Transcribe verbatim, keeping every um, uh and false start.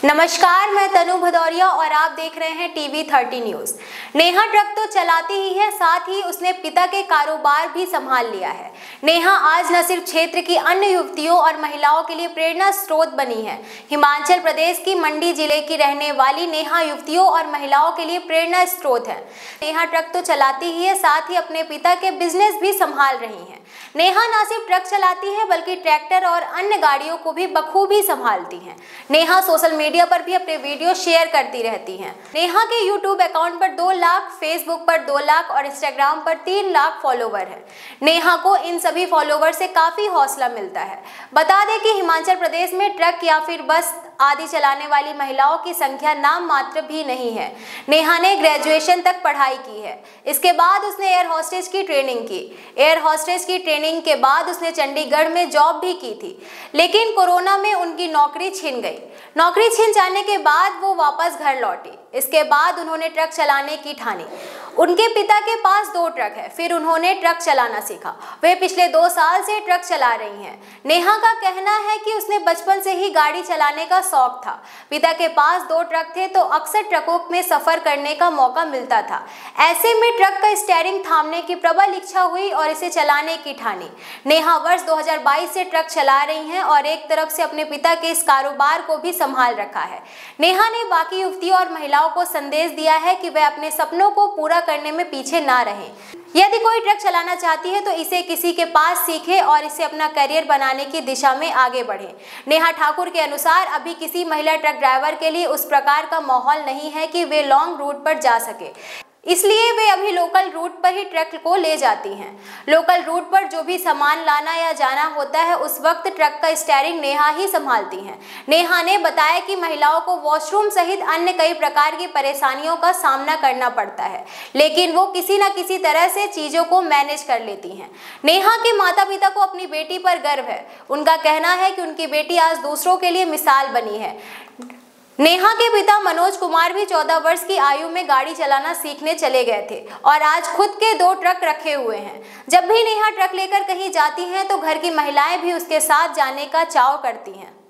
नमस्कार, मैं तनु भदौरिया और आप देख रहे हैं TV thirty news. Neha truck तो चलाती ही है, साथ ही उसने पिता के कारोबार भी संभाल लिया है। नेहा आज न सिर्फ क्षेत्र की अन्य युवतियों और महिलाओं के लिए प्रेरणा स्रोत बनी है। हिमाचल प्रदेश की मंडी जिले की रहने वाली नेहा युवतियों और महिलाओं के लिए प्रेरणा स्रोत है। नेहा ट्रक तो चलाती ही है, साथ ही अपने पिता के बिजनेस भी संभाल रही है। नेहा न सिर्फ ट्रक चलाती है बल्कि ट्रैक्टर और अन्य गाड़ियों को भी बखूबी संभालती हैं। नेहा सोशल मीडिया पर भी अपने वीडियो शेयर करती रहती हैं। नेहा के यूट्यूब अकाउंट पर दो लाख, फेसबुक पर दो लाख और इंस्टाग्राम पर तीन लाख फॉलोवर हैं। नेहा को इन सभी फॉलोवर से काफी हौसला मिलता है। बता दें कि हिमाचल प्रदेश में ट्रक या फिर बस आदि चलाने वाली महिलाओं की संख्या नाम मात्र भी नहीं है। नेहा ने ग्रेजुएशन तक पढ़ाई की है। इसके बाद उसने एयर होस्टेज की ट्रेनिंग की। एयर होस्टेज की ट्रेनिंग के बाद उसने चंडीगढ़ में जॉब भी की थी, लेकिन कोरोना में उनकी नौकरी छिन गई। नौकरी छिन जाने के बाद वो वापस घर लौटी। इसके बाद उन्होंने ट्रक चलाने की ठानी। उनके पिता के पास दो ट्रक है, फिर उन्होंने ट्रक चलाना सीखा। वे पिछले दो साल से ट्रक चला रही हैं। नेहा का कहना है कि उसने बचपन से ही गाड़ी चलाने का शौक था। पिता के पास दो ट्रक थे तो अक्सर ट्रकों में सफर करने का मौका मिलता था। ऐसे में ट्रक का स्टीयरिंग थामने की प्रबल इच्छा हुई और इसे चलाने की ठानी। नेहा वर्ष दो हज़ार बाईस से ट्रक चला रही हैं और एक तरफ से अपने पिता के इस कारोबार को भी संभाल रखा है। नेहा ने बाकी युवतियों और महिलाओं को संदेश दिया है कि वे अपने सपनों को पूरा करने में पीछे ना रहें। यदि कोई ट्रक चलाना चाहती है तो इसे किसी के पास सीखे और इसे अपना करियर बनाने की दिशा में आगे बढ़े। नेहा ठाकुर के अनुसार अभी किसी महिला ट्रक ड्राइवर के लिए उस प्रकार का माहौल नहीं है कि वे लॉन्ग रूट पर जा सके, इसलिए वे अभी लोकल रूट पर ही ट्रक को ले जाती हैं। लोकल रूट पर जो भी सामान लाना या जाना होता है उस वक्त ट्रक का स्टीयरिंग नेहा ही संभालती हैं। नेहा ने बताया कि महिलाओं को वॉशरूम सहित अन्य कई प्रकार की परेशानियों का सामना करना पड़ता है, लेकिन वो किसी न किसी तरह से चीज़ों को मैनेज कर लेती हैं। नेहा के माता पिता को अपनी बेटी पर गर्व है। उनका कहना है कि उनकी बेटी आज दूसरों के लिए मिसाल बनी है। नेहा के पिता मनोज कुमार भी चौदह वर्ष की आयु में गाड़ी चलाना सीखने चले गए थे और आज खुद के दो ट्रक रखे हुए हैं। जब भी नेहा ट्रक लेकर कहीं जाती हैं तो घर की महिलाएं भी उसके साथ जाने का चाव करती हैं।